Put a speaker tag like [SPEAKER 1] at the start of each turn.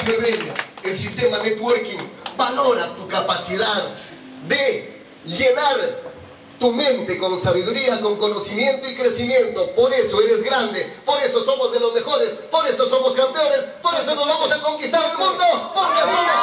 [SPEAKER 1] Febrero, el sistema networking valora tu capacidad de llenar tu mente con sabiduría, con conocimiento y crecimiento. Por eso eres grande, por eso somos de los mejores, por eso somos campeones, por eso nos vamos a conquistar el mundo, porque somos